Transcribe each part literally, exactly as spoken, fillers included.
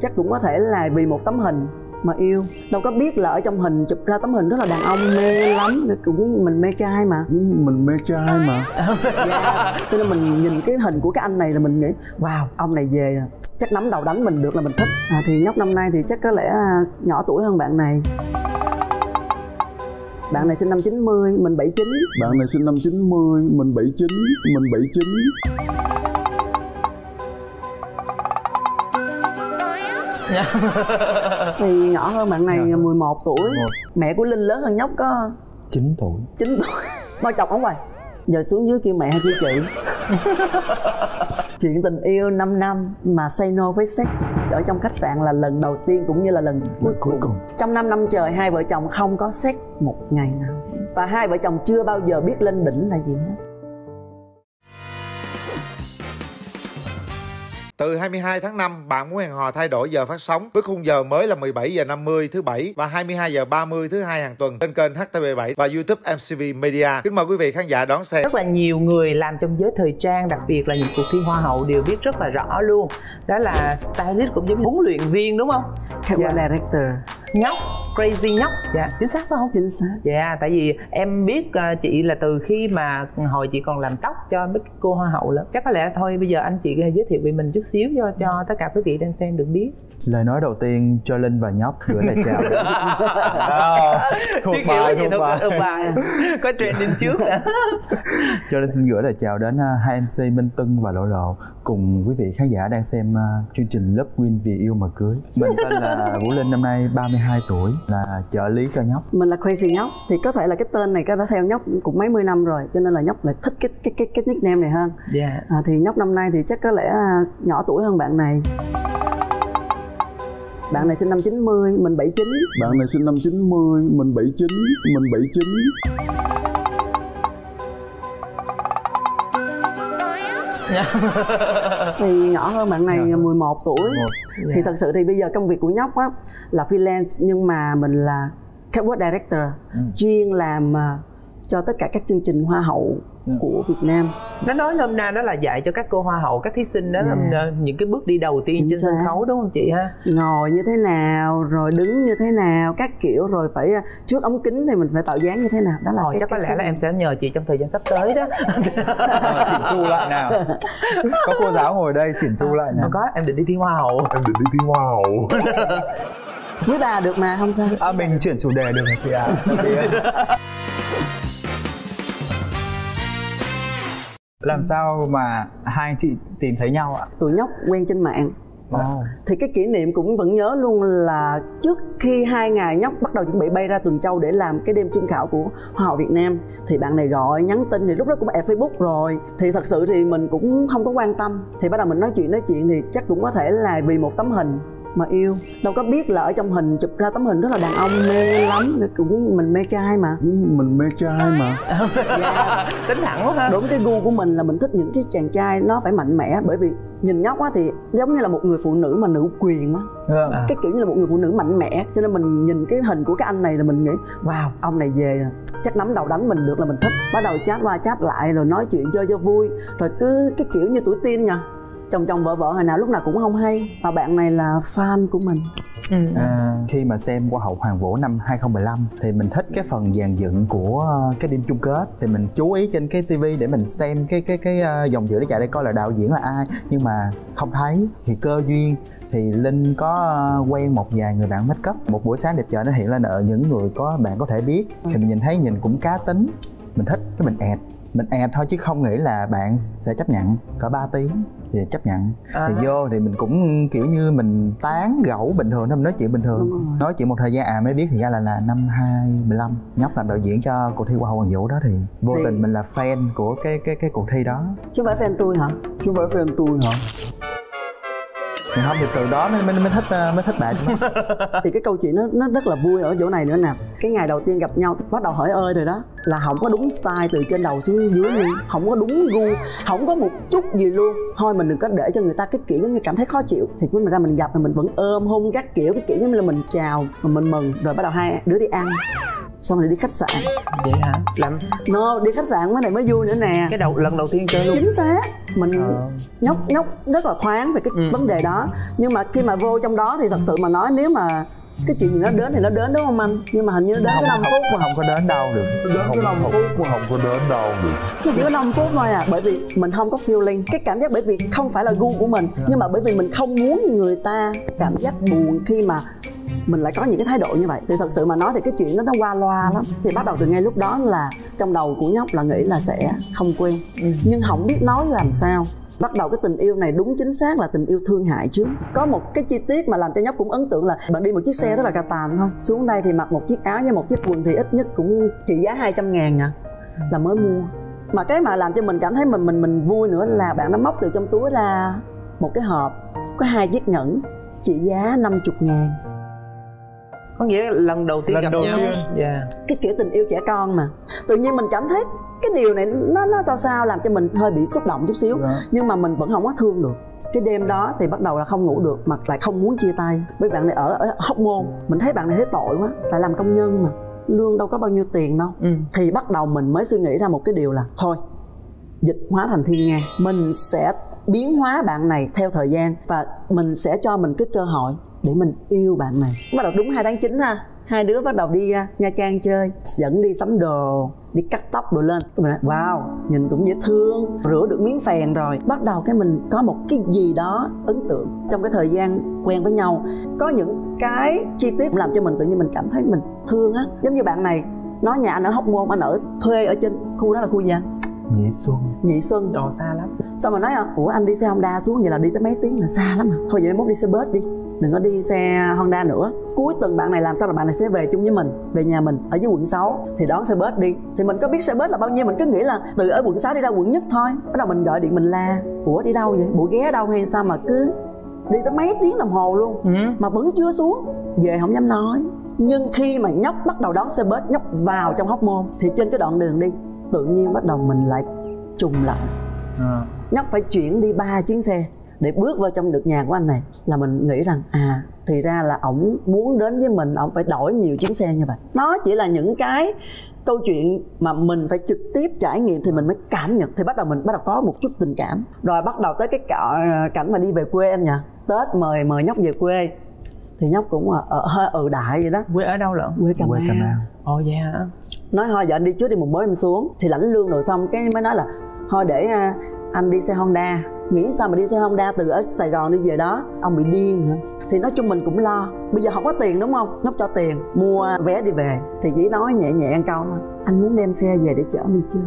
chắc cũng có thể là vì một tấm hình mà yêu. Đâu có biết là ở trong hình chụp ra tấm hình rất là đàn ông mê lắm, cũng mình mê trai mà. Ừ, mình mê trai mà. Dạ. Cho nên mình nhìn cái hình của cái anh này là mình nghĩ wow, ông này về chắc nắm đầu đánh mình được là mình thích. À, thì nhóc năm nay thì chắc có lẽ nhỏ tuổi hơn bạn này. Bạn này sinh năm chín mươi, mình bảy chín. Bạn này sinh năm chín mươi, mình bảy chín, mình bảy chín. Thì nhỏ hơn bạn này dạ. mười một tuổi. Một. Mẹ của Linh lớn hơn nhóc có chín tuổi. chín tuổi. Bao chọc ổng hoài. Giờ xuống dưới kêu mẹ hay kêu chị. Chuyện tình yêu năm năm mà say no với sex ở trong khách sạn là lần đầu tiên cũng như là lần cuối, cuối cùng. cùng. Trong năm năm trời hai vợ chồng không có sex một ngày nào. Và hai vợ chồng chưa bao giờ biết lên đỉnh là gì hết. Từ hai mươi hai tháng năm, bạn muốn hẹn hò thay đổi giờ phát sóng với khung giờ mới là mười bảy giờ năm mươi thứ bảy và hai mươi hai giờ ba mươi thứ hai hàng tuần trên kênh H T V bảy và YouTube em xê vê Media. Kính mời quý vị khán giả đón xem. Rất là nhiều người làm trong giới thời trang, đặc biệt là những cuộc thi hoa hậu đều biết rất là rõ luôn. Đó là stylist cũng giống như huấn luyện viên đúng không? Camera yeah. Director. Nhóc, crazy nhóc. Dạ, chính xác phải không? Chính xác. Dạ, yeah, tại vì em biết uh, chị là từ khi mà hồi chị còn làm tóc cho mấy cô hoa hậu lắm. Chắc có lẽ thôi bây giờ anh chị giới thiệu về mình chút xíu cho cho tất cả quý vị đang xem được biết. Lời nói đầu tiên cho Linh và nhóc gửi lời chào. Thuộc bài, thuộc bài. Thuộc bài. Có training trước đã. Cho Linh xin gửi lời chào đến hai em xê Minh Tưng và Lộ Lộ cùng quý vị khán giả đang xem uh, chương trình Love Win Vì Yêu Mà Cưới. Mình tên là Vũ Linh, năm nay ba mươi hai tuổi, là trợ lý cho nhóc. Mình là Crazy Nhóc. Thì có thể là cái tên này có đã theo nhóc cũng mấy mươi năm rồi, cho nên là nhóc lại thích cái cái cái cái nickname này hơn. Dạ. Yeah. À, thì nhóc năm nay thì chắc có lẽ nhỏ tuổi hơn bạn này. Bạn này sinh năm chín mươi, mình bảy chín. Bạn này sinh năm chín mươi, mình bảy chín, mình bảy chín. Thì nhỏ hơn bạn này dạ. mười một tuổi. Một. Thì yeah. thật sự thì bây giờ công việc của nhóc á là freelance, nhưng mà mình là catwalk director, ừ. chuyên làm cho tất cả các chương trình hoa hậu yeah. của Việt Nam. Nó nói nôm na đó là dạy cho các cô hoa hậu, các thí sinh đó yeah. những cái bước đi đầu tiên chính trên xác. Sân khấu đúng không chị ha? Ngồi như thế nào, rồi đứng như thế nào, các kiểu, rồi phải trước ống kính thì mình phải tạo dáng như thế nào. Đó là Rồi, cái, chắc cái, có lẽ cái... là em sẽ nhờ chị trong thời gian sắp tới đó. Chỉnh chu lại nào. Có cô giáo ngồi đây chỉnh chu lại nào. Không có, em định đi thi hoa hậu. Em định đi thi hoa hậu. Quý bà được mà, không sao. À, mình chuyển chủ đề được hả chị ạ? À? Làm sao mà hai anh chị tìm thấy nhau ạ? Tụi nhóc quen trên mạng. Oh. Thì cái kỷ niệm cũng vẫn nhớ luôn là trước khi hai ngày nhóc bắt đầu chuẩn bị bay ra Tuần Châu để làm cái đêm chung khảo của Hoa hậu Việt Nam, thì bạn này gọi nhắn tin, thì lúc đó cũng add Facebook rồi. Thì thật sự thì mình cũng không có quan tâm. Thì bắt đầu mình nói chuyện nói chuyện thì chắc cũng có thể là vì một tấm hình mà yêu. Đâu có biết là ở trong hình chụp ra tấm hình rất là đàn ông mê lắm, cũng mình mê trai mà. Ừ, mình mê trai mà. Yeah. Tính thẳng quá ha. Đúng cái gu của mình là mình thích những cái chàng trai nó phải mạnh mẽ, bởi vì nhìn nhóc á thì giống như là một người phụ nữ mà nữ quyền á. À. Cái kiểu như là một người phụ nữ mạnh mẽ, cho nên mình nhìn cái hình của cái anh này là mình nghĩ wow, ông này về chắc nắm đầu đánh mình được là mình thích. Bắt đầu chat qua chat lại rồi nói chuyện chơi cho vui, rồi cứ cái kiểu như tuổi teen nha, chồng chồng vợ vợ hồi nào lúc nào cũng không hay. Và bạn này là fan của mình. Ừ. À, khi mà xem Hoa hậu Hoàng Vũ năm hai không một lăm thì mình thích cái phần dàn dựng của cái đêm chung kết, thì mình chú ý trên cái tivi để mình xem cái cái cái dòng chữ để chạy đây coi là đạo diễn là ai, nhưng mà không thấy. Thì cơ duyên thì Linh có quen một vài người bạn make up, một buổi sáng đẹp trời nó hiện lên ở những người có bạn có thể biết, thì mình nhìn thấy nhìn cũng cá tính, mình thích cái mình add mình add thôi chứ không nghĩ là bạn sẽ chấp nhận. Cỡ ba tiếng thì chấp nhận. À. Thì vô thì mình cũng kiểu như mình tán gẫu bình thường thôi, mình nói chuyện bình thường. Nói chuyện một thời gian à mới biết thì ra là là năm hai không một lăm nhóc làm đạo diễn cho cuộc thi Hoa hậu Hoàng Vũ đó, thì vô thì... tình mình là fan của cái cái cái cuộc thi đó. Chứ không phải fan tôi hả? Chứ không phải fan tôi hả? Thì không, thì từ đó mới mới, mới thích mới thích bạn. Thì cái câu chuyện nó nó rất là vui ở chỗ này nữa nè. Cái ngày đầu tiên gặp nhau bắt đầu hỏi ơi rồi đó, là không có đúng style từ trên đầu xuống dưới luôn, không có đúng gu, không có một chút gì luôn. Thôi mình đừng có để cho người ta cái kiểu giống như cảm thấy khó chịu. Thì khi mình ra mình gặp thì mình vẫn ôm hôn các kiểu, cái kiểu giống như là mình chào mà mình mừng, rồi bắt đầu hai đứa đi ăn, xong rồi đi khách sạn. Vậy hả? Làm no, đi khách sạn mới này mới vui nữa nè. Cái đầu lần đầu tiên chơi luôn. Chính xác. Mình ờ. nhóc nhóc rất là thoáng về cái ừ. vấn đề đó. đó. Nhưng mà khi mà vô trong đó thì thật sự mà nói, nếu mà cái chuyện gì nó đến thì nó đến, đúng không anh? Nhưng mà hình như nó đến không, có năm phút mà không có đến đâu được. Đến cái năm phút mà không có đến đâu được. Nó chỉ có năm phút thôi à. Bởi vì mình không có feeling cái cảm giác, bởi vì không phải là gu của mình, nhưng mà bởi vì mình không muốn người ta cảm giác buồn khi mà mình lại có những cái thái độ như vậy. Thì thật sự mà nói thì cái chuyện đó nó qua loa lắm. Thì bắt đầu từ ngay lúc đó là trong đầu của nhóc là nghĩ là sẽ không quen, ừ. nhưng không biết nói làm sao. Bắt đầu cái tình yêu này đúng chính xác là tình yêu thương hại trước. Có một cái chi tiết mà làm cho nhóc cũng ấn tượng là bạn đi một chiếc xe rất là cà tàn thôi, xuống đây thì mặc một chiếc áo với một chiếc quần thì ít nhất cũng trị giá hai trăm ngàn à, là mới mua. Mà cái mà làm cho mình cảm thấy mình mình mình vui nữa là bạn đã móc từ trong túi ra một cái hộp có hai chiếc nhẫn trị giá năm mươi ngàn. Có nghĩa là lần đầu tiên lần gặp đầu nhau. tiên. Yeah. Cái kiểu tình yêu trẻ con mà tự nhiên mình cảm thấy cái điều này nó nó sao sao làm cho mình hơi bị xúc động chút xíu. Dạ. Nhưng mà mình vẫn không có thương được. Cái đêm đó thì bắt đầu là không ngủ được mà lại không muốn chia tay. Với bạn này ở, ở Hóc Môn, mình thấy bạn này thấy tội quá, lại làm công nhân mà lương đâu có bao nhiêu tiền đâu. Ừ. Thì bắt đầu mình mới suy nghĩ ra một cái điều là thôi dịch hóa thành thiên nga, mình sẽ biến hóa bạn này theo thời gian và mình sẽ cho mình cái cơ hội để mình yêu bạn này. Bắt đầu đúng hai tháng chín ha, hai đứa bắt đầu đi Nha Trang chơi, dẫn đi sắm đồ, đi cắt tóc đồ lên. Mình nói, wow, nhìn cũng dễ thương, rửa được miếng phèn rồi. Bắt đầu cái mình có một cái gì đó ấn tượng trong cái thời gian quen với nhau. Có những cái chi tiết làm cho mình tự nhiên mình cảm thấy mình thương á. Giống như bạn này nói nhà anh ở Hóc Môn, anh ở thuê ở trên khu đó là khu gì anh? Nhị Xuân. Nhị Xuân. Ồ, xa lắm. Xong rồi nói ủa anh đi xe Honda xuống vậy là đi tới mấy tiếng, là xa lắm à. Thôi vậy mốt đi xe bus đi, đừng có đi xe Honda nữa. Cuối tuần bạn này làm sao là bạn này sẽ về chung với mình, về nhà mình ở dưới quận sáu thì đón xe bus đi. Thì mình có biết xe bus là bao nhiêu, mình cứ nghĩ là từ ở quận sáu đi ra quận nhất thôi. Bắt đầu mình gọi điện mình la, ủa đi đâu vậy, bộ ghé đâu hay sao mà cứ đi tới mấy tiếng đồng hồ luôn, ừ. mà vẫn chưa xuống. Về không dám nói. Nhưng khi mà nhóc bắt đầu đón xe bus, nhóc vào trong Hóc Môn thì trên cái đoạn đường đi tự nhiên bắt đầu mình lại trùng lại. À. Nhóc phải chuyển đi ba chuyến xe để bước vào trong được nhà của anh này. Là mình nghĩ rằng à thì ra là ổng muốn đến với mình, ổng phải đổi nhiều chuyến xe như vậy. Nó chỉ là những cái câu chuyện mà mình phải trực tiếp trải nghiệm thì mình mới cảm nhận. Thì bắt đầu mình bắt đầu có một chút tình cảm. Rồi bắt đầu tới cái cảnh mà đi về quê anh nhỉ. Tết mời mời nhóc về quê thì nhóc cũng ở hơi ừ đại vậy đó. Quê ở đâu lận? Quê Cà Mau. Cà Mau. Ồ oh, dạ yeah. Nói thôi giờ anh đi trước đi, mùng mới em xuống. Thì lãnh lương rồi xong cái mới nói là thôi để anh đi xe Honda. Nghĩ sao mà đi xe Honda từ ở Sài Gòn đi về đó, ông bị điên hả? Thì nói chung mình cũng lo. Bây giờ không có tiền đúng không? Nhóc cho tiền mua vé đi về. Thì chỉ nói nhẹ nhẹ ăn câu thôi, anh muốn đem xe về để chở ông đi chơi.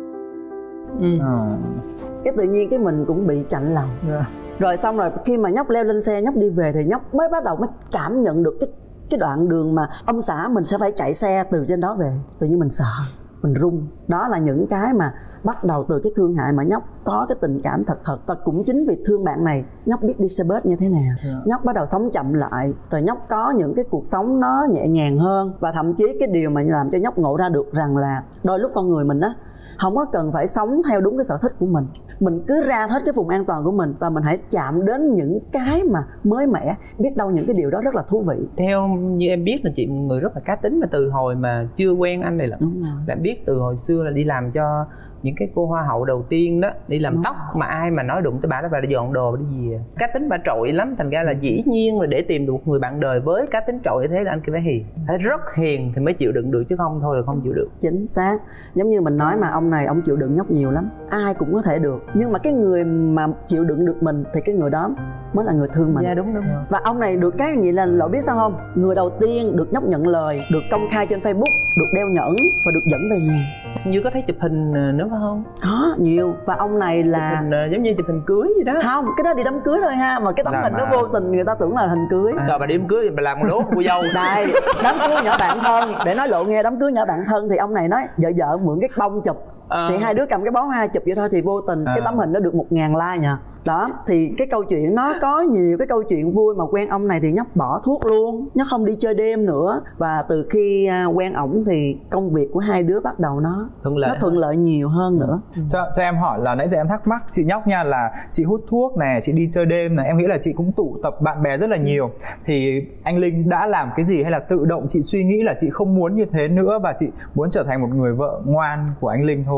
Ừ. À. Cái tự nhiên cái mình cũng bị chạnh lòng. Yeah. Rồi xong rồi khi mà nhóc leo lên xe, nhóc đi về thì nhóc mới bắt đầu mới cảm nhận được cái cái đoạn đường mà ông xã mình sẽ phải chạy xe từ trên đó về. Tự nhiên mình sợ, mình run. Đó là những cái mà bắt đầu từ cái thương hại mà nhóc có cái tình cảm thật thật. Và cũng chính vì thương bạn này, nhóc biết đi xe bus như thế nào. Yeah. Nhóc bắt đầu sống chậm lại. Rồi nhóc có những cái cuộc sống nó nhẹ nhàng hơn. Và thậm chí cái điều mà làm cho nhóc ngộ ra được rằng là đôi lúc con người mình á không có cần phải sống theo đúng cái sở thích của mình. Mình cứ ra hết cái vùng an toàn của mình và mình hãy chạm đến những cái mà mới mẻ. Biết đâu những cái điều đó rất là thú vị. Theo như em biết là chị một người rất là cá tính, mà từ hồi mà chưa quen anh này là đã biết từ hồi xưa là đi làm cho những cái cô hoa hậu đầu tiên đó, đi làm đúng tóc rồi. Mà ai mà nói đụng tới bà đó, bà đã dọn đồ đi về. Cá tính bà trội lắm, thành ra là dĩ nhiên là để tìm được một người bạn đời với cá tính trội thế là anh kia phải hiền, phải rất hiền thì mới chịu đựng được, chứ không thôi là không chịu được. Chính xác. Giống như mình nói mà ông này ông chịu đựng nhóc nhiều lắm, ai cũng có thể được, nhưng mà cái người mà chịu đựng được mình thì cái người đó mới là người thương mình. Dạ đúng đúng. Và ông này được cái gì là Lộ biết sao không? Người đầu tiên được nhóc nhận lời, được công khai trên Facebook, được đeo nhẫn và được dẫn về nhà. Như có thấy chụp hình nữa phải không? Có nhiều. Và ông này là chụp hình, giống như chụp hình cưới gì đó. Không, cái đó đi đám cưới thôi ha. Mà cái tấm hình đó vô tình người ta tưởng là hình cưới. Rồi bà đi đám cưới thì bà làm con đố cô dâu. Đây, đám cưới nhỏ bạn thân. Để nói lộ nghe, đám cưới nhỏ bạn thân thì ông này nói vợ vợ mượn cái bông chụp. À. Thì hai đứa cầm cái bó hoa chụp vậy thôi thì vô tình à. Cái tấm hình đó được một ngàn like nha. Đó, thì cái câu chuyện nó có nhiều cái câu chuyện vui. Mà quen ông này thì nhóc bỏ thuốc luôn, nhóc không đi chơi đêm nữa. Và từ khi quen ổng thì công việc của hai đứa bắt đầu nó thuận lợi, nó thuận lợi nhiều hơn nữa. ừ. cho, cho em hỏi là nãy giờ em thắc mắc chị nhóc nha, là chị hút thuốc nè, chị đi chơi đêm này, em nghĩ là chị cũng tụ tập bạn bè rất là nhiều. Thì anh Linh đã làm cái gì hay là tự động chị suy nghĩ là chị không muốn như thế nữa và chị muốn trở thành một người vợ ngoan của anh Linh thôi?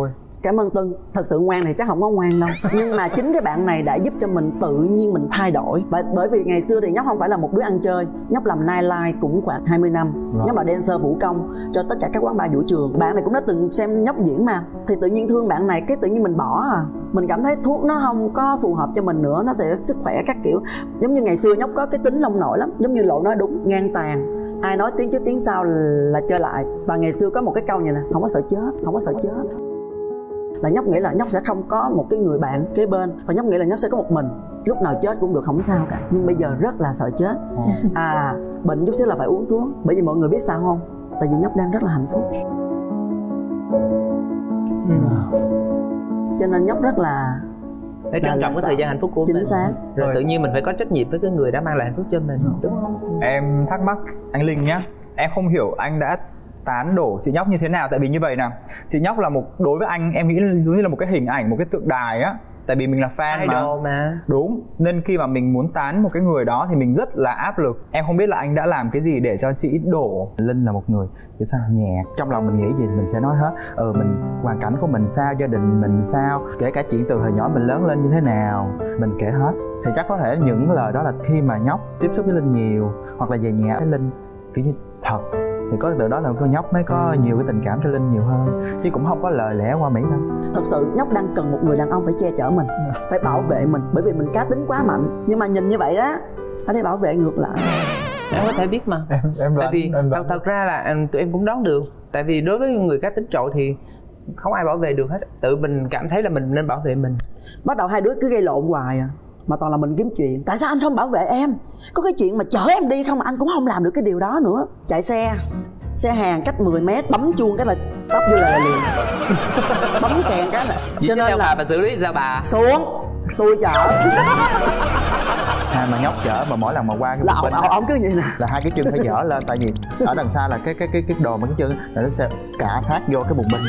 Cảm ơn Tân. Thật sự ngoan thì chắc không có ngoan đâu. Nhưng mà chính cái bạn này đã giúp cho mình tự nhiên mình thay đổi. Bởi, bởi vì ngày xưa thì Nhóc không phải là một đứa ăn chơi. Nhóc làm nightlife cũng khoảng hai mươi năm. Rồi. Nhóc là dancer vũ công cho tất cả các quán bar vũ trường. Bạn này cũng đã từng xem Nhóc diễn mà. Thì tự nhiên thương bạn này, cái tự nhiên mình bỏ à. Mình cảm thấy thuốc nó không có phù hợp cho mình nữa. Nó sẽ sức khỏe các kiểu. Giống như ngày xưa Nhóc có cái tính nông nổi lắm. Giống như Lộ nói đúng, ngang tàn. Ai nói tiếng trước tiếng sau là chơi lại. Và ngày xưa có một cái câu như này: không có sợ chết, không có sợ chết. Là Nhóc nghĩ là Nhóc sẽ không có một cái người bạn kế bên. Và Nhóc nghĩ là Nhóc sẽ có một mình. Lúc nào chết cũng được, không sao cả. Nhưng bây giờ rất là sợ chết. À, bệnh chút xíu là phải uống thuốc. Bởi vì mọi người biết sao không? Tại vì Nhóc đang rất là hạnh phúc. Cho nên Nhóc rất là để trân trọng cái thời gian hạnh phúc của chính mình. Xác. Rồi tự nhiên mình phải có trách nhiệm với cái người đã mang lại hạnh phúc cho mình, đúng không? Em thắc mắc anh Linh nhá, em không hiểu anh đã tán đổ chị Nhóc như thế nào. Tại vì như vậy nào, chị Nhóc là một, đối với anh em nghĩ giống như là một cái hình ảnh, một cái tượng đài á. Tại vì mình là fan idol mà. mà đúng, nên khi mà mình muốn tán một cái người đó thì mình rất là áp lực. Em không biết là anh đã làm cái gì để cho chị đổ. Linh là một người kiểu sao nhạt, trong lòng mình nghĩ gì mình sẽ nói hết. Ừ, mình hoàn cảnh của mình sao, gia đình mình sao, kể cả chuyện từ hồi nhỏ mình lớn lên như thế nào, mình kể hết. Thì chắc có thể những lời đó là khi mà Nhóc tiếp xúc với Linh nhiều, hoặc là về nhà với Linh kiểu như thật, thì có từ đó là con Nhóc mới có nhiều cái tình cảm cho Linh nhiều hơn, chứ cũng không có lời lẽ qua Mỹ đâu. Thật sự Nhóc đang cần một người đàn ông phải che chở mình, phải bảo vệ mình, bởi vì mình cá tính quá mạnh. Nhưng mà nhìn như vậy đó, ở đây bảo vệ ngược lại. Em có thể biết mà. Em, em đoán, tại vì em thật, thật ra là tụi em cũng đoán được. Tại vì đối với người cá tính trội thì không ai bảo vệ được hết. Tự mình cảm thấy là mình nên bảo vệ mình. Bắt đầu hai đứa cứ gây lộn hoài à, mà toàn là mình kiếm chuyện. Tại sao anh không bảo vệ em? Có cái chuyện mà chở em đi không mà anh cũng không làm được cái điều đó nữa. Chạy xe, xe hàng cách mười mét, bấm chuông cái là tấp vô lề liền. Bấm kèn cái là cho nên là bà xử lý sao bà? Xuống, tôi chở. À, mà Nhóc chở mà mỗi lần mà qua cái là ông, ông cứ vậy nè, là hai cái chân phải dở lên. Tại vì ở đằng xa là cái cái cái cái đồ mà cái chân là nó sẽ cả sát vô cái bùng binh.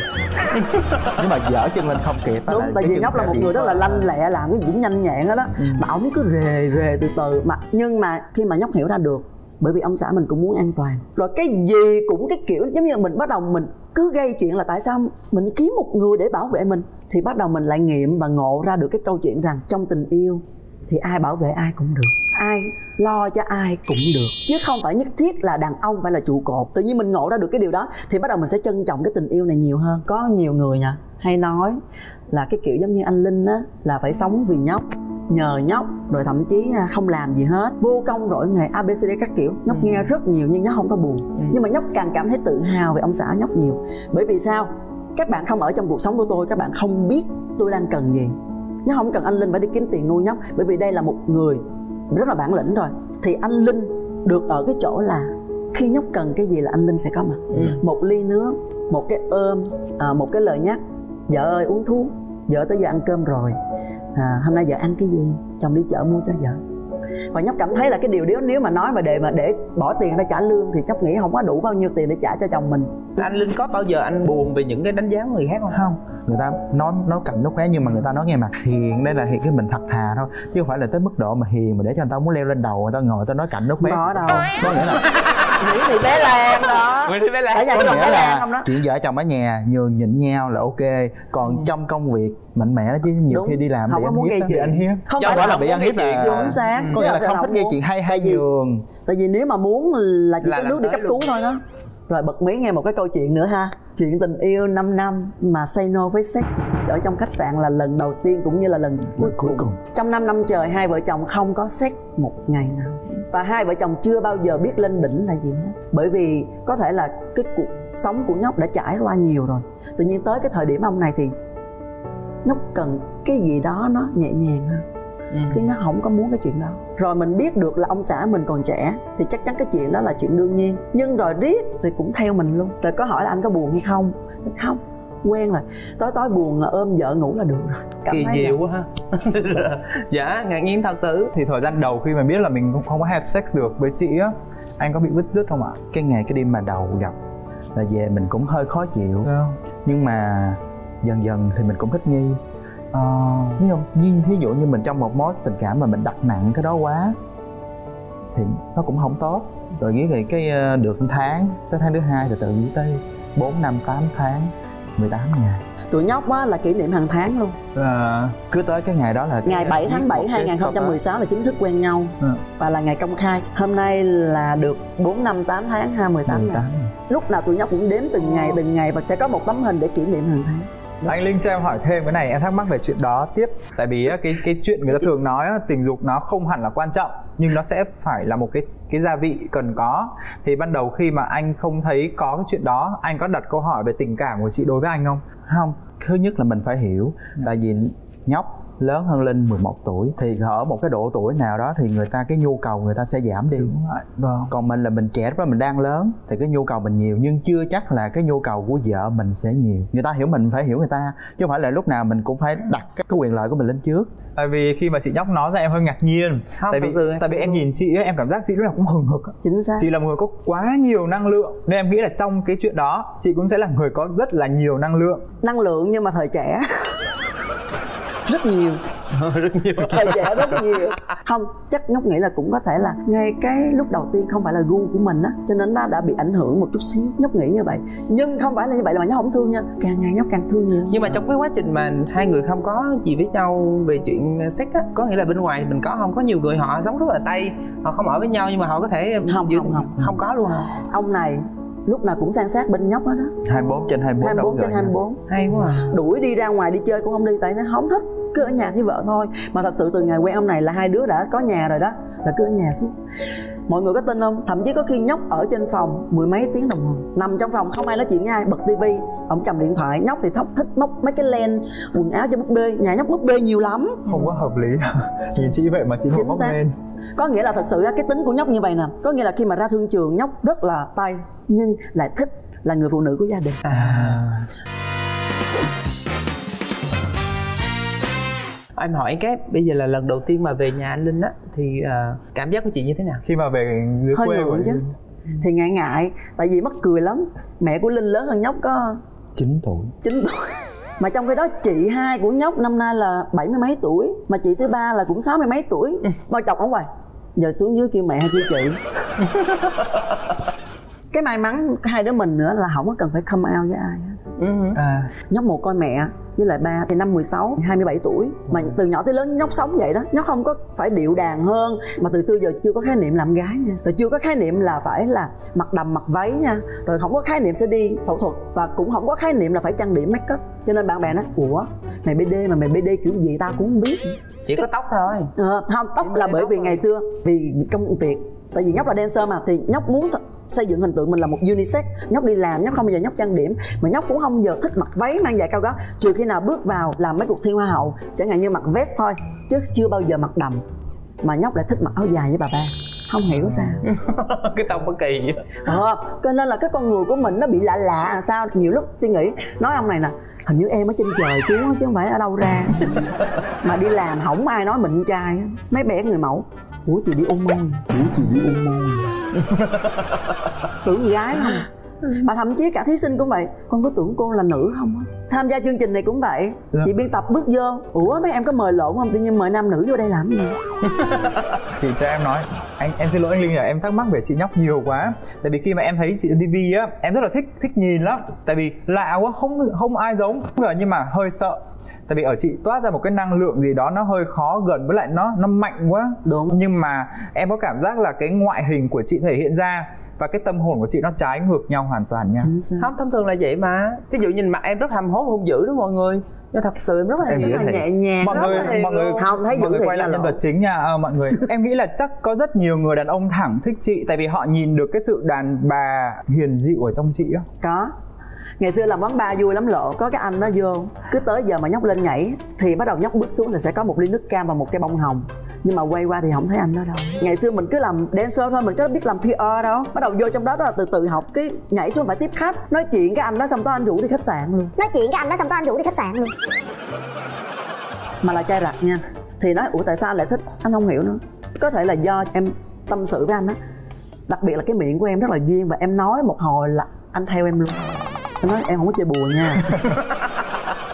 Nhưng mà dở chân lên không kịp. Đúng, tại vì Nhóc là một người rất là lanh lẹ, làm cái gì cũng nhanh nhẹn hết đó. Ừ. Mà ổng cứ rề rề từ từ mà. Nhưng mà khi mà Nhóc hiểu ra được, bởi vì ông xã mình cũng muốn an toàn, rồi cái gì cũng cái kiểu giống như là mình bắt đầu mình cứ gây chuyện là tại sao mình kiếm một người để bảo vệ mình. Thì bắt đầu mình lại nghiệm và ngộ ra được cái câu chuyện rằng trong tình yêu thì ai bảo vệ ai cũng được, ai lo cho ai cũng được, chứ không phải nhất thiết là đàn ông phải là trụ cột. Tự nhiên mình ngộ ra được cái điều đó thì bắt đầu mình sẽ trân trọng cái tình yêu này nhiều hơn. Có nhiều người nha hay nói là cái kiểu giống như anh Linh á, là phải sống vì Nhóc, nhờ Nhóc, rồi thậm chí không làm gì hết, vô công rỗi nghề a bê xê đê các kiểu. Nhóc ừ. nghe rất nhiều nhưng Nhóc không có buồn. ừ. Nhưng mà Nhóc càng cảm thấy tự hào về ông xã Nhóc nhiều. Bởi vì sao? Các bạn không ở trong cuộc sống của tôi, các bạn không biết tôi đang cần gì. Nhóc không cần anh Linh phải đi kiếm tiền nuôi Nhóc, bởi vì đây là một người rất là bản lĩnh rồi. Thì anh Linh được ở cái chỗ là khi Nhóc cần cái gì là anh Linh sẽ có mặt. ừ. Một ly nước, một cái ôm, à, một cái lời nhắc: vợ ơi uống thuốc, vợ tới giờ ăn cơm rồi, à, hôm nay vợ ăn cái gì, chồng đi chợ mua cho vợ. Và Nhóc cảm thấy là cái điều đó nếu mà nói mà để mà để bỏ tiền ra trả lương thì Nhóc nghĩ không có đủ bao nhiêu tiền để trả cho chồng mình. Anh Linh có bao giờ anh buồn về những cái đánh giá của người khác không? Không, người ta nói nói cạnh nó khóe nhưng mà người ta nói nghe mặt hiền, đây là hiền cái mình thật thà thôi, chứ không phải là tới mức độ mà hiền mà để cho người ta muốn leo lên đầu người ta ngồi người ta nói cạnh nó khóe. Có đâu. Có nghĩa là nghĩ thì bé Lan đó. Nghĩ thì bé Lan. Ở nhà có bé Lan không đó. Chuyện vợ chồng ở nhà nhường nhịn nhau là ok, còn ừ. trong công việc mạnh mẽ đó chứ nhiều đúng. khi đi làm không bị có muốn gây chuyện ăn hiếp. Không phải là, là bị ăn hiếp là đúng xác. Có nghĩa là không thích gây chuyện hay hay nhường. Tại vì nếu mà muốn là chỉ là có nước để cấp cứu thôi đó. Rồi bật mí nghe một cái câu chuyện nữa ha. Chuyện tình yêu năm năm mà say no với sex ở trong khách sạn là lần đầu tiên cũng như là lần cuối, cuối cùng. cùng Trong năm năm trời hai vợ chồng không có sex một ngày nào. Và hai vợ chồng chưa bao giờ biết lên đỉnh là gì hết. Bởi vì có thể là cái cuộc sống của Nhóc đã trải qua nhiều rồi. Tự nhiên tới cái thời điểm ông này thì Nhóc cần cái gì đó nó nhẹ nhàng hơn. Ừ. Chứ Nhóc không có muốn cái chuyện đó. Rồi mình biết được là ông xã mình còn trẻ thì chắc chắn cái chuyện đó là chuyện đương nhiên. Nhưng rồi riết thì cũng theo mình luôn. Rồi có hỏi là anh có buồn hay không? Không, quen rồi. Tối tối buồn là ôm vợ ngủ là được rồi. Cảm kỳ diệu quá ha. Dạ, ngạc nhiên thật sự. Thì thời gian đầu khi mà biết là mình cũng không có have sex được với chị á, anh có bị bứt rứt không ạ? Cái ngày cái đêm mà đầu gặp là về mình cũng hơi khó chịu. Yeah. Nhưng mà dần dần thì mình cũng thích nghi. Ờ, thấy không? Nhưng ví dụ như mình trong một mối tình cảm mà mình đặt nặng cái đó quá thì nó cũng không tốt. Rồi nghĩ thì cái được một tháng, tới tháng thứ hai từ từ tới bốn năm tám tháng mười tám ngày. Tụi nhóc á là kỷ niệm hàng tháng luôn. À, cứ tới cái ngày đó là ngày bảy tháng bảy hai nghìn không trăm mười sáu là chính thức quen nhau. À. Và là ngày công khai. Hôm nay là được bốn năm tám tháng ha, mười tám ngày. Lúc nào tụi nhóc cũng đếm từng ngày từng ngày và sẽ có một tấm hình để kỷ niệm hàng tháng. Anh Linh cho em hỏi thêm cái này, em thắc mắc về chuyện đó tiếp. Tại vì cái cái chuyện người ta thường nói tình dục nó không hẳn là quan trọng, nhưng nó sẽ phải là một cái cái gia vị cần có. Thì ban đầu khi mà anh không thấy có cái chuyện đó, anh có đặt câu hỏi về tình cảm của chị đối với anh không? Không, thứ nhất là mình phải hiểu. Tại vì nhóc lớn hơn Linh mười một tuổi thì ở một cái độ tuổi nào đó thì người ta cái nhu cầu người ta sẽ giảm đi. Vâng. Còn mình là mình trẻ lúc đó mình đang lớn thì cái nhu cầu mình nhiều, nhưng chưa chắc là cái nhu cầu của vợ mình sẽ nhiều. Người ta hiểu mình phải hiểu người ta, chứ không phải là lúc nào mình cũng phải đặt cái quyền lợi của mình lên trước. Tại vì khi mà chị nhóc nói ra em hơi ngạc nhiên. Không, tại vì sự, tại vì em nhìn chị ấy, em cảm giác chị lúc nào cũng hừng hực. Chính xác. Chị là một người có quá nhiều năng lượng, nên em nghĩ là trong cái chuyện đó chị cũng sẽ là người có rất là nhiều năng lượng. Năng lượng nhưng mà thời trẻ rất nhiều. Rất nhiều. Thời trẻ rất nhiều. Không, chắc nhóc nghĩ là cũng có thể là ngay cái lúc đầu tiên không phải là gu của mình á, cho nên nó đã bị ảnh hưởng một chút xíu. Nhóc nghĩ như vậy, nhưng không phải là như vậy là mà nhóc không thương nha. Càng ngày nhóc càng thương nhiều. Nhưng mà trong cái quá trình mà hai người không có gì với nhau về chuyện sex á, có nghĩa là bên ngoài mình có không? Có nhiều người họ sống rất là tây, họ không ở với nhau nhưng mà họ có thể không giữ... không không không có luôn hả? Ông này lúc nào cũng san sát bên nhóc hết đó. hai mươi bốn trên hai mươi bốn. hai mươi bốn trên hai mươi bốn. Hay quá à. Đuổi đi ra ngoài đi chơi cũng không đi, tại nó không thích, cứ ở nhà với vợ thôi. Mà thật sự từ ngày quen ông này là hai đứa đã có nhà rồi đó, là cứ ở nhà suốt. Mọi người có tin không, thậm chí có khi nhóc ở trên phòng mười mấy tiếng đồng hồ, nằm trong phòng không ai nói chuyện với ai, bật tivi, ông cầm điện thoại. Nhóc thì thóc thích móc mấy cái len quần áo cho búp bê, nhà nhóc búp bê nhiều lắm. Không có hợp lý. Nhìn chị vậy mà chị không móc lên. Có nghĩa là thật sự cái tính của nhóc như vậy nè, có nghĩa là khi mà ra thương trường nhóc rất là tay nhưng lại thích là người phụ nữ của gia đình. À. Em hỏi cái bây giờ là lần đầu tiên mà về nhà anh Linh á thì uh, cảm giác của chị như thế nào khi mà về dưới hơi quê ngượng chứ? Thì ngại ngại, tại vì mắc cười lắm. Mẹ của Linh lớn hơn nhóc có chín tuổi. chín tuổi. Mà trong cái đó chị hai của nhóc năm nay là bảy mươi mấy tuổi, mà chị thứ ba là cũng sáu mươi mấy tuổi. Bao chọc ở ngoài, giờ xuống dưới kêu mẹ hay kêu chị. Cái may mắn hai đứa mình nữa là không có cần phải come out với ai hết. Uh-huh. À. Nhóc một coi mẹ với lại ba thì năm mười sáu, hai mươi bảy tuổi. Mà từ nhỏ tới lớn nhóc sống vậy đó. Nhóc không có phải điệu đàn hơn. Mà từ xưa giờ chưa có khái niệm làm gái nha. Rồi chưa có khái niệm là phải là mặc đầm mặc váy nha. Rồi không có khái niệm sẽ đi phẫu thuật. Và cũng không có khái niệm là phải trang điểm make up. Cho nên bạn bè nói, ủa mày bê đê mà mày bê đê kiểu gì tao cũng không biết. Chỉ có tóc thôi. Ờ, không, tóc là bởi vì ngày xưa vì công việc. Tại vì nhóc là dancer mà, thì nhóc muốn th- xây dựng hình tượng mình là một unisex. Nhóc đi làm, nhóc không bao giờ nhóc trang điểm. Mà nhóc cũng không bao giờ thích mặc váy mang giày cao gót, trừ khi nào bước vào làm mấy cuộc thi hoa hậu, chẳng hạn như mặc vest thôi, chứ chưa bao giờ mặc đầm. Mà nhóc lại thích mặc áo dài với bà ba. Không hiểu sao. Cái tông bất kỳ vậy. Ờ, cho nên là cái con người của mình nó bị lạ lạ sao. Nhiều lúc suy nghĩ, nói ông này nè, hình như em ở trên trời xuống chứ không phải ở đâu ra. Mà đi làm không ai nói mình trai. Mấy bé người mẫu, ủa chị bị ung môi. Ủa chị bị ung môi. Tưởng gái không. Mà thậm chí cả thí sinh cũng vậy, con có tưởng cô là nữ không á. Tham gia chương trình này cũng vậy. Dạ. Chị biên tập bước vô, ủa mấy em có mời lộn không, tự nhiên mời nam nữ vô đây làm gì. Chị cho em nói, anh em xin lỗi anh Linh là em thắc mắc về chị nhóc nhiều quá. Tại vì khi mà em thấy chị trên ti vi á, em rất là thích thích nhìn lắm. Tại vì lạ quá, không không ai giống, nhưng mà hơi sợ. Tại vì ở chị toát ra một cái năng lượng gì đó nó hơi khó gần, với lại nó nó mạnh quá. Đúng. Nhưng mà em có cảm giác là cái ngoại hình của chị thể hiện ra và cái tâm hồn của chị nó trái ngược nhau hoàn toàn nha. Không, thông thường là vậy mà. Ví dụ nhìn mặt em rất hầm hố hung dữ đó mọi người, nhưng thật sự em rất là, em rất là nhẹ nhàng. Mọi người mọi người không thấy mọi người quay lại nhân vật chính nha. À, mọi người em nghĩ là chắc có rất nhiều người đàn ông thẳng thích chị, tại vì họ nhìn được cái sự đàn bà hiền dịu ở trong chị á. Có. Ngày xưa làm quán bar vui lắm lộ, có cái anh đó vô, cứ tới giờ mà nhóc lên nhảy thì bắt đầu nhóc bước xuống thì sẽ có một ly nước cam và một cái bông hồng. Nhưng mà quay qua thì không thấy anh đó đâu. Ngày xưa mình cứ làm dancer thôi, mình có biết làm pê rờ đâu. Bắt đầu vô trong đó đó là từ từ học, cái nhảy xuống phải tiếp khách. Nói chuyện cái anh đó xong tới anh rủ đi khách sạn luôn. Nói chuyện cái anh đó xong tới anh rủ đi khách sạn luôn. Mà là trai rặt nha. Thì nói, ủa tại sao anh lại thích? Anh không hiểu nữa. Có thể là do em tâm sự với anh á. Đặc biệt là cái miệng của em rất là duyên, và em nói một hồi là anh theo em luôn. Tôi nói em không có chơi bùa nha.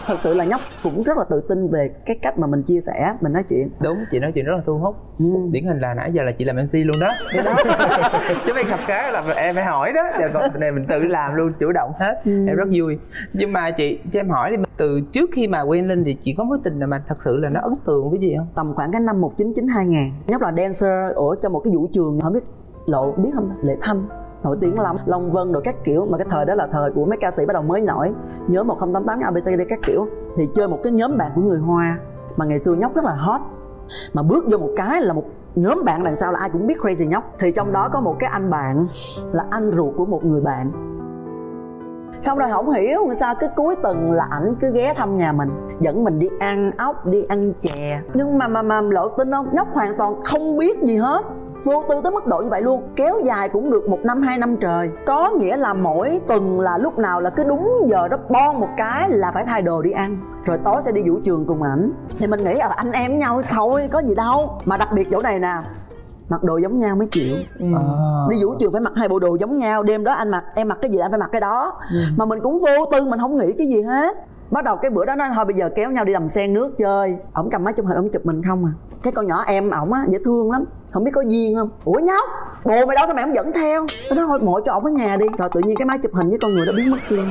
thật sự là nhóc cũng rất là tự tin về cái cách mà mình chia sẻ, mình nói chuyện. Đúng, chị nói chuyện rất là thu hút. Ừ. Điển hình là nãy giờ là chị làm em xê luôn đó. đó. Chứ mấy gặp cái là em phải hỏi đó, giờ còn này mình tự làm luôn, chủ động hết. Ừ. Em rất vui. Nhưng mà chị cho em hỏi đi, từ trước khi mà quen Linh thì chị có mối tình nào mà thật sự là nó ấn tượng với chị không? Tầm khoảng cái năm một chín chín hai ngàn, nhóc là dancer ở trong một cái vũ trường, không biết Lộ biết không? Lệ Thanh nổi tiếng lắm, Long Vân rồi các kiểu, mà cái thời đó là thời của mấy ca sĩ bắt đầu mới nổi, nhớ một không tám tám a bê xê đê các kiểu, thì chơi một cái nhóm bạn của người Hoa mà ngày xưa nhóc rất là hot, mà bước vô một cái là một nhóm bạn đằng sau là ai cũng biết Crazy Nhóc, thì trong đó có một cái anh bạn là anh ruột của một người bạn. Xong rồi không hiểu sao cứ cuối tuần là ảnh cứ ghé thăm nhà mình, dẫn mình đi ăn ốc, đi ăn chè, nhưng mà mà mà Lộ tin không, nhóc hoàn toàn không biết gì hết, vô tư tới mức độ như vậy luôn, kéo dài cũng được một năm hai năm trời. Có nghĩa là mỗi tuần là lúc nào là cứ đúng giờ đó bon một cái là phải thay đồ đi ăn, rồi tối sẽ đi vũ trường cùng ảnh. Thì mình nghĩ ở anh em với nhau thôi có gì đâu, mà đặc biệt chỗ này nè, mặc đồ giống nhau mới chịu. Ừ. À. Đi vũ trường phải mặc hai bộ đồ giống nhau, đêm đó anh mặc em mặc cái gì anh phải mặc cái đó. Ừ. Mà mình cũng vô tư, mình không nghĩ cái gì hết. Bắt đầu cái bữa đó nói thôi bây giờ kéo nhau đi đầm sen nước chơi, ổng cầm máy chụp hình ổng chụp mình không à. Cái con nhỏ em ổng á dễ thương lắm, không biết có duyên không. Ủa Nhóc, bồ mày đâu sao mày không dẫn theo? Tôi nói thôi mỗi cho ổng ở nhà đi. Rồi tự nhiên cái máy chụp hình với con người đó biến mất luôn.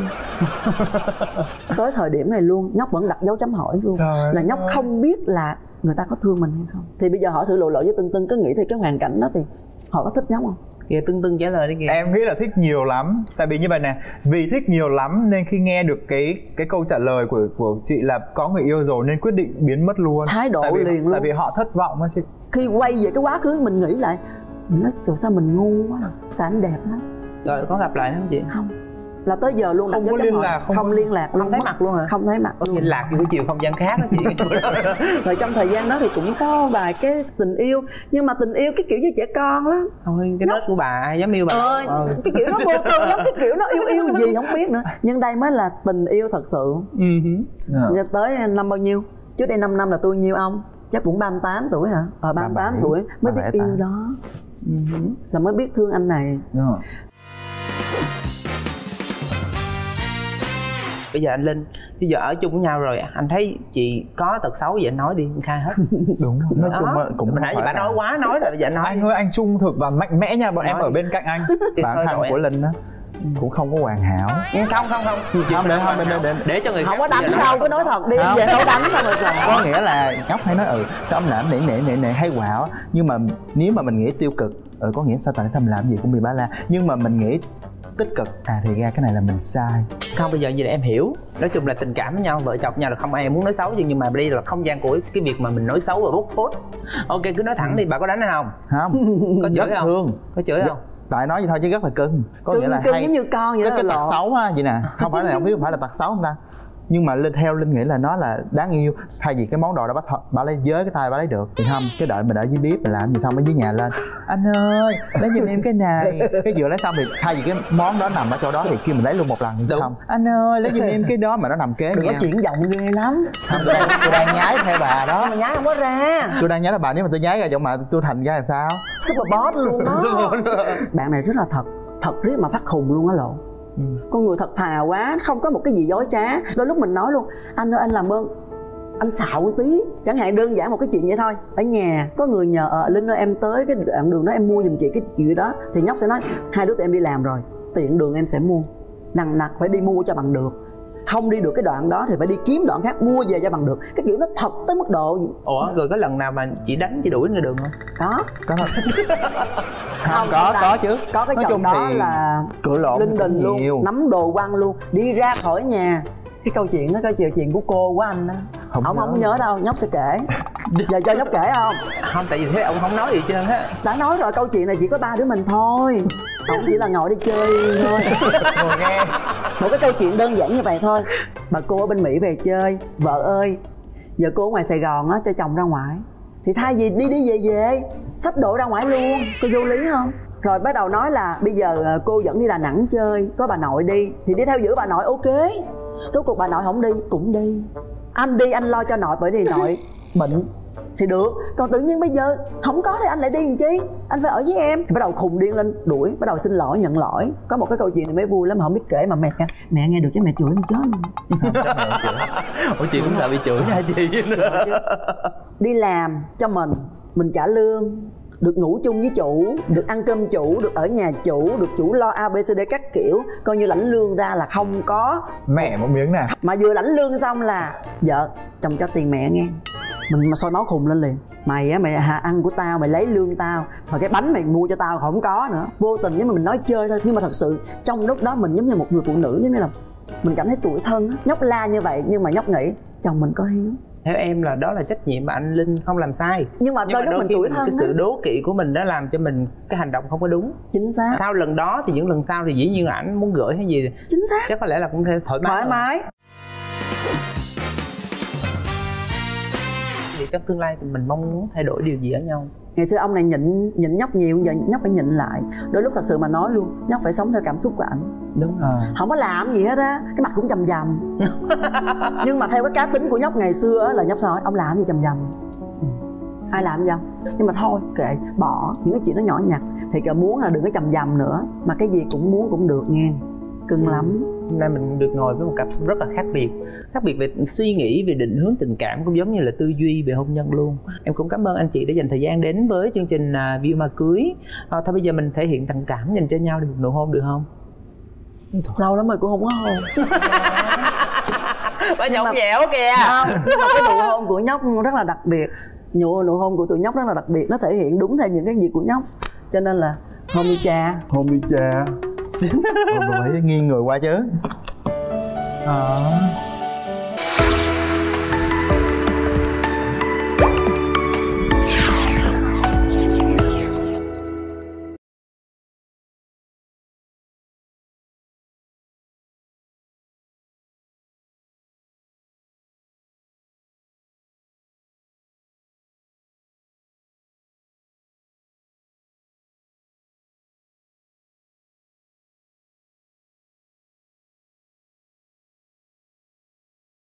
Tới thời điểm này luôn Nhóc vẫn đặt dấu chấm hỏi luôn. Trời là Nhóc ơi. Không biết là người ta có thương mình hay không. Thì bây giờ hỏi thử Lộ Lộ với Tưng Tưng, cứ nghĩ thì cái hoàn cảnh đó thì họ có thích Nhóc không? Kìa Tưng Tưng trả lời đi kìa. Em nghĩ là thích nhiều lắm. Tại vì như vậy nè, vì thích nhiều lắm nên khi nghe được cái cái câu trả lời của của chị là có người yêu rồi nên quyết định biến mất luôn. Thái độ tại vì, liền luôn. Tại vì họ thất vọng á chị. Khi quay về cái quá khứ mình nghĩ lại, mình nói trời sao mình ngu quá, tại anh đẹp lắm. Rồi có gặp lại không chị? Không. Là tới giờ luôn không có liên lạc, không, không liên lạc, không thấy mặt luôn hả? Không thấy mặt luôn. Liên lạc với chiều không gian khác đó chị. Rồi trong thời gian đó thì cũng có vài cái tình yêu, nhưng mà tình yêu cái kiểu như trẻ con lắm. Thôi cái nết của bà ai dám yêu bà. Ờ, ờ. Cái kiểu nó vô tư lắm, cái kiểu nó yêu yêu gì không biết nữa. Nhưng đây mới là tình yêu thật sự. Uh-huh. Yeah. Tới năm bao nhiêu? Trước đây năm năm là tôi nhiêu ông? Chắc cũng ba mươi tám tuổi hả? Ờ ba mươi tám tuổi mới biết yêu đó. Uh-huh. Là mới biết thương anh này. Yeah. Bây giờ anh Linh, bây giờ ở chung với nhau rồi, anh thấy chị có tật xấu gì anh nói đi, anh khai hết. Đúng, nói chung là cũng nãy giờ bà nói quá nói rồi, bây giờ anh nói. Anh ơi, anh trung thực và mạnh mẽ nha, bọn nói. Em ở bên cạnh anh. Bản thân của Linh á cũng không có hoàn hảo. Không không không. Không để không để để để cho người không có đánh đâu, cứ nói thật đi, về đâu đánh đâu mà sợ. Có nghĩa là Nhóc hay nói ừ sao ông làm nể nể nể nể hay quạo, nhưng mà nếu mà mình nghĩ tiêu cực, ừ có nghĩa sao tại sao mình làm gì cũng bị bả la, nhưng mà mình nghĩ tích cực à thì ra cái này là mình sai. Không, bây giờ gì để em hiểu, nói chung là tình cảm với nhau, vợ chồng nhau là không ai muốn nói xấu chứ, nhưng mà đây là không gian của cái việc mà mình nói xấu và bóc phốt. Ok cứ nói thẳng đi, bà có đánh hay không? Không. Có chửi không? Thương. Có chửi không? Tại nói vậy thôi chứ rất là cưng. Có cưng, nghĩa là cưng hay giống như con vậy đó. Cái tật xấu á vậy nè, không phải là không biết không phải là tật xấu không ta, nhưng mà Linh theo Linh nghĩ là nó là đáng yêu. Thay vì cái món đồ đó bà, th- bà lấy với cái tay bà lấy được thì không, cái đợi mình ở dưới bếp mình làm gì xong ở dưới nhà lên anh ơi lấy giùm em cái này, cái vừa lấy xong thì thay vì cái món đó nằm ở chỗ đó thì kêu mình lấy luôn một lần thì không anh ơi lấy giùm em cái đó, mà nó nằm kế đừng nha. Có chuyển giọng ghê lắm. Không, tôi, đang, tôi đang nhái theo bà đó. Mà nhái không có ra. Tôi đang nhái là bà, nếu mà tôi nhái ra giọng mà tôi thành ra là sao? Super boss luôn đó. Bạn này rất là thật, thật riết mà phát khùng luôn á Lộ. Ừ. Con người thật thà quá, không có một cái gì dối trá. Đôi lúc mình nói luôn anh ơi anh làm ơn anh xạo một tí, chẳng hạn đơn giản một cái chuyện vậy thôi. Ở nhà có người nhờ ờ Linh ơi em tới cái đoạn đường đó em mua giùm chị cái chuyện đó, thì Nhóc sẽ nói hai đứa tụi em đi làm rồi, tiện đường em sẽ mua, nằng nặc phải đi mua cho bằng được, không đi được cái đoạn đó thì phải đi kiếm đoạn khác mua về cho bằng được. Cái kiểu nó thật tới mức độ gì. Ủa rồi có lần nào mà chị đánh chị đuổi người đường không? Có có không, có có chứ. Có cái chồng đó là cửa lộn linh đình luôn, nhiều. nắm đồ quăng luôn, đi ra khỏi nhà. Cái câu chuyện đó, cái chuyện của cô của anh đó không ông nhớ. Không nhớ đâu, Nhóc sẽ kể. Giờ cho Nhóc kể không? Không, tại vì thế ông không nói gì trơn á. Đã nói rồi, câu chuyện này chỉ có ba đứa mình thôi, ông chỉ là ngồi đi chơi thôi. Ngồi nghe. Một cái câu chuyện đơn giản như vậy thôi. Bà cô ở bên Mỹ về chơi, vợ ơi giờ cô ở ngoài Sài Gòn á cho chồng ra ngoài, thì thay vì đi đi về về xách đồ ra ngoài luôn, có vô lý không? Rồi bắt đầu nói là bây giờ cô dẫn đi Đà Nẵng chơi, có bà nội đi thì đi theo giữ bà nội, ok. Rốt cuộc bà nội không đi cũng đi, anh đi anh lo cho nội bởi vì nội bệnh thì được, còn tự nhiên bây giờ không có thì anh lại đi làm chi, anh phải ở với em. Bắt đầu khùng điên lên đuổi, bắt đầu xin lỗi nhận lỗi. Có một cái câu chuyện này mới vui lắm mà không biết kể mà mẹ mẹ nghe được chứ mẹ chửi mình chết luôn. Ủa chị cũng sợ bị chửi hả chị? Đi làm cho mình mình trả lương, được ngủ chung với chủ, được ăn cơm chủ, được ở nhà chủ, được chủ lo a bê xê đê các kiểu, coi như lãnh lương ra là không có mẹ một miếng nè. Mà vừa lãnh lương xong là vợ chồng cho tiền mẹ nghe, mình mà sôi máu khùng lên liền. Mày á, mày à, ăn của tao, mày lấy lương tao, mà cái bánh mày mua cho tao không có nữa. Vô tình nhưng mà mình nói chơi thôi, nhưng mà thật sự trong lúc đó mình giống như một người phụ nữ, giống như là mình cảm thấy tủi thân. Nhóc la như vậy nhưng mà nhóc nghĩ chồng mình có hiếu. Theo em là đó là trách nhiệm mà anh Linh không làm sai. Nhưng mà đôi lúc mình tủi thân, cái sự đố kỵ của mình đã làm cho mình cái hành động không có đúng. Chính xác. Sau lần đó thì những lần sau thì dĩ nhiên là anh muốn gửi hay gì chính xác chắc có lẽ là cũng thoải mái. Thoải mái. Thì trong tương lai thì mình mong muốn thay đổi điều gì ở nhau? Ngày xưa ông này nhịn nhịn nhóc nhiều, giờ nhóc phải nhịn lại. Đôi lúc thật sự mà nói luôn, nhóc phải sống theo cảm xúc của ảnh. Đúng rồi. Không có làm gì hết á, cái mặt cũng chầm chầm. Nhưng mà theo cái cá tính của nhóc ngày xưa á là nhóc nói ông làm gì chầm chầm. Ừ. Ai làm gì không? Nhưng mà thôi kệ, bỏ những cái chuyện nó nhỏ nhặt. Thì cậu muốn là đừng có chầm chầm nữa, mà cái gì cũng muốn cũng được nghe. Cưng ừ. lắm. Hôm nay mình được ngồi với một cặp rất là khác biệt. Khác biệt về suy nghĩ, về định hướng tình cảm, cũng giống như là tư duy về hôn nhân luôn. Em cũng cảm ơn anh chị đã dành thời gian đến với chương trình uh, View Ma Cưới. à, Thôi bây giờ mình thể hiện tình cảm dành cho nhau, được một nụ hôn được không? Lâu lắm rồi cũng không có hôn. Bà nhõng dẻo kìa. Không, nhưng mà cái nụ hôn của nhóc rất là đặc biệt. Nụ, nụ hôn của tụi nhóc rất là đặc biệt. Nó thể hiện đúng theo những cái gì của nhóc. Cho nên là hôn đi cha. Hôn đi cha. Mình phải nghiêng người qua chứ. À.